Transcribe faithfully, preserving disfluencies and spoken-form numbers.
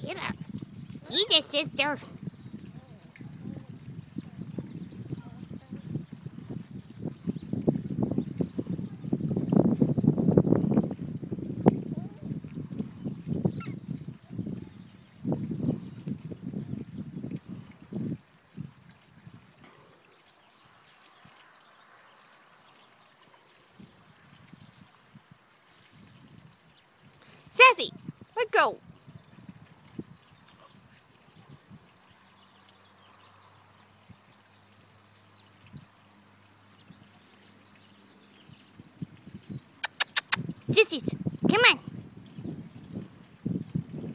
Get her. Get it, sister. Sassy, let go. Sissies, come on.